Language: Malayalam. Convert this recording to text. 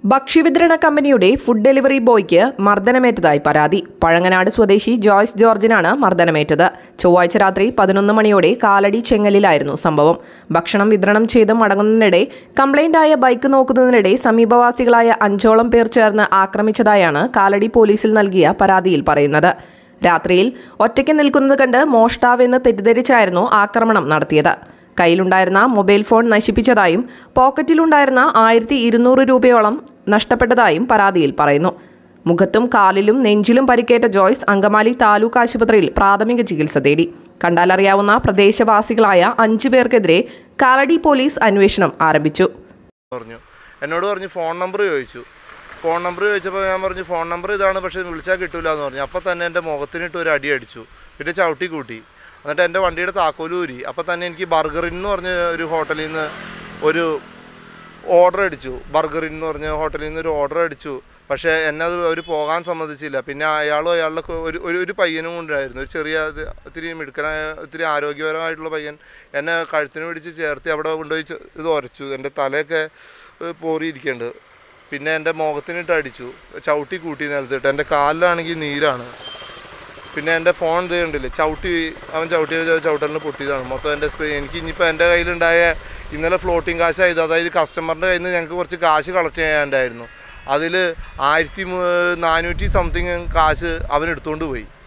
ഭക്ഷ്യവിതരണ കമ്പനിയുടെ ഫുഡ് ഡെലിവറി ബോയ്ക്ക് മർദ്ദനമേറ്റതായി പരാതി. പഴങ്ങനാട് സ്വദേശി ജോയ്സ് ജോർജിനാണ് മർദ്ദനമേറ്റത്. ചൊവ്വാഴ്ച രാത്രി 11 മണിയോടെ കാലടി ചെങ്ങലിലായിരുന്നു സംഭവം. ഭക്ഷണം വിതരണം ചെയ്ത് മടങ്ങുന്നതിനിടെ കംപ്ലൈന്റായ ബൈക്ക് നോക്കുന്നതിനിടെ സമീപവാസികളായ 5ഓളം പേർ ചേർന്ന് ആക്രമിച്ചതായാണ് കാലടി പോലീസിൽ നൽകിയ പരാതിയിൽ പറയുന്നത്. രാത്രിയിൽ ഒറ്റയ്ക്ക് നിൽക്കുന്നത് കണ്ട് മോഷ്ടാവെന്ന് തെറ്റിദ്ധരിച്ചായിരുന്നു ആക്രമണം നടത്തിയത്. കയ്യിലുണ്ടായിരുന്ന മൊബൈൽ ഫോൺ നശിപ്പിച്ചതായും പോക്കറ്റിലുണ്ടായിരുന്ന 1200 രൂപയോളം നഷ്ടപ്പെട്ടതായും പരാതിയിൽ പറയുന്നു. മുഖത്തും കാലിലും നെഞ്ചിലും പരിക്കേറ്റ ജോയ്സ് അങ്കമാലി താലൂക്ക് ആശുപത്രിയിൽ പ്രാഥമിക ചികിത്സ തേടി. കണ്ടാലറിയാവുന്ന പ്രദേശവാസികളായ 5 പേർക്കെതിരെ കാലടി പോലീസ് അന്വേഷണം ആരംഭിച്ചു. എന്നോട് പറഞ്ഞു ഫോൺ നമ്പർ ചോദിച്ചപ്പോൾ ഞാൻ പറഞ്ഞു ഫോൺ നമ്പർ ഇതാണ്, പക്ഷേ വിളിച്ചാൽ കിട്ടൂല എന്ന് പറഞ്ഞു. അപ്പോൾ തന്നെ എൻ്റെ മുഖത്തിനിട്ട് ഒരു അടി അടിച്ചു, പിന്നെ ചവിട്ടി കൂട്ടി. എന്നിട്ട് എൻ്റെ വണ്ടിയുടെ താക്കോലൂരി. അപ്പോൾ തന്നെ എനിക്ക് ബർഗറിൻ എന്ന് പറഞ്ഞ ഒരു ഹോട്ടലിൽ നിന്ന് ഒരു ഓർഡർ അടിച്ചു. ബർഗറിൻ എന്ന് പറഞ്ഞ ഹോട്ടലിൽ നിന്ന് ഒരു ഓർഡർ അടിച്ചു. പക്ഷേ എന്നെ അത് അവർ പോകാൻ സമ്മതിച്ചില്ല. പിന്നെ അയാളുടെ ഒരു പയ്യനും ഉണ്ടായിരുന്നു, ഒരു ചെറിയ ഒത്തിരി മിടുക്കനായ ഒത്തിരി ആരോഗ്യപരമായിട്ടുള്ള പയ്യൻ. എന്നെ കഴുത്തിന് പിടിച്ച് ചേർത്ത് അവിടെ കൊണ്ടുപോയി ഇത് ഉരച്ചു. എൻ്റെ തലയൊക്കെ പോറിയിരിക്കേണ്ടത്. പിന്നെ എൻ്റെ മുഖത്തിനിട്ട് അടിച്ചു, ചവിട്ടി കൂട്ടി നിലത്തിട്ട്. എൻ്റെ കാലിലാണെങ്കിൽ നീരാണ്. പിന്നെ എൻ്റെ ഫോൺ ഇത് കണ്ടില്ലേ, അവൻ ചവിട്ടലിന് പൊട്ടിയതാണ് മൊത്തം എൻ്റെ സ്ക്രീൻ. എനിക്ക് ഇനിയിപ്പോൾ എൻ്റെ കയ്യിലുണ്ടായ ഇന്നലെ ഫ്ലോട്ടിങ് കാശായത്, അതായത് കസ്റ്റമറിൻ്റെ കയ്യിൽ നിന്ന് ഞങ്ങൾക്ക് കുറച്ച് കാശ് കളക്ട് ചെയ്യാനുണ്ടായിരുന്നു. അതിൽ 1400 സംതിങ് കാശ് അവൻ എടുത്തുകൊണ്ട് പോയി.